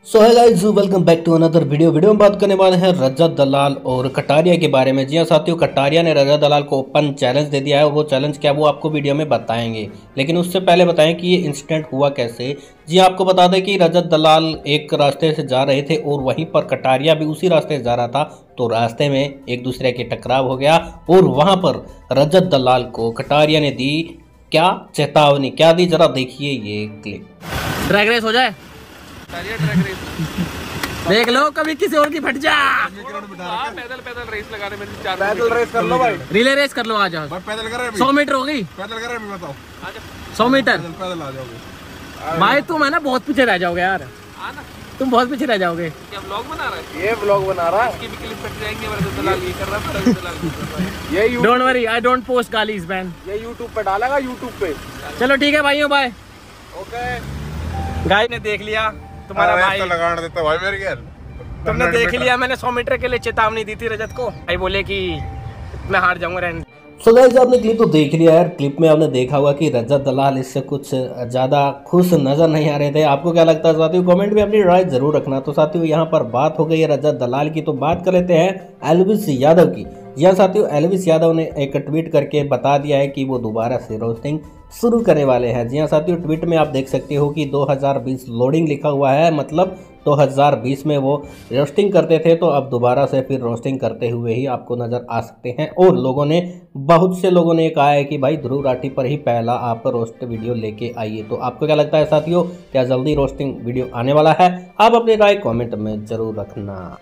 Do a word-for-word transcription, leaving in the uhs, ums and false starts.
सो है guys, welcome back to another video video में बात करने वाले हैं रजत दलाल और कटारिया के बारे में। जी हाँ साथियों, कटारिया ने रजत दलाल को ओपन चैलेंज दे दिया है और वो चैलेंज क्या वो आपको वीडियो में बताएंगे। लेकिन उससे पहले बताएं कि ये इंसिडेंट हुआ कैसे। जी हाँ, आपको बता दें कि रजत दलाल एक रास्ते से जा रहे थे और वहीं पर कटारिया भी उसी रास्ते से जा रहा था। तो रास्ते में एक दूसरे के टकराव हो गया और वहां पर रजत दलाल को कटारिया ने दी क्या चेतावनी, क्या दी, जरा देखिए ये क्लिप। ड्रैग रेस हो जाए, देख लो कभी किसी और की फट जा। पैदल पैदल रेस लगा रहे हैं, पैदल रेस कर लो भाई, रिले रेस कर लो। आ जाओ, पैदल कर रहे हैं, सौ मीटर हो गई, पैदल कर रहे हैं, बताओ सौ मीटर पैदल आ जाओगे भाई। तुम है ना बहुत पीछे रह जाओगे यार, तुम बहुत पीछे रह जाओगे। क्या व्लॉग बना रहा है? ये व्लॉग बना रहा है, इसकी भी क्लिप कट जाएंगे। रजत दलाल ये कर रहा था, रजत दलाल ये कर रहा है। ये don't worry, I don't post गालीज मैन। ये यूट्यूब पे डालेगा, यूट्यूब पे। चलो ठीक है भाइयों, बाय। ओके, गाय ने देख लिया तुम्हारा भाई, तो लगाने देता भाई मेरे घर। तुमने देख लिया, मैंने सौ मीटर के लिए चेतावनी दी थी रजत को। भाई बोले कि मैं हार जाऊंगा रहने। सो गाइस, आपने क्लिप तो देख लिया यार। क्लिप में आपने देखा होगा कि रजत दलाल इससे कुछ ज़्यादा खुश नज़र नहीं आ रहे थे। आपको क्या लगता है साथियों? कमेंट में अपनी राय जरूर रखना। तो साथियों, यहाँ पर बात हो गई है रजत दलाल की, तो बात कर लेते हैं एल्विस यादव की। जी हाँ साथियों, एल्विस यादव ने एक ट्वीट करके बता दिया है कि वो दोबारा से रोस्टिंग शुरू करने वाले हैं। जी हाँ साथियों, ट्वीट में आप देख सकते हो कि दो हज़ार बीस लोडिंग लिखा हुआ है, मतलब दो हज़ार बीस में वो रोस्टिंग करते थे, तो अब दोबारा से फिर रोस्टिंग करते हुए ही आपको नज़र आ सकते हैं। और लोगों ने, बहुत से लोगों ने कहा है कि भाई ध्रुव राठी पर ही पहला आप रोस्ट वीडियो लेके आइए। तो आपको क्या लगता है साथियों, क्या जल्दी रोस्टिंग वीडियो आने वाला है? आप अपनी राय कमेंट में जरूर रखना।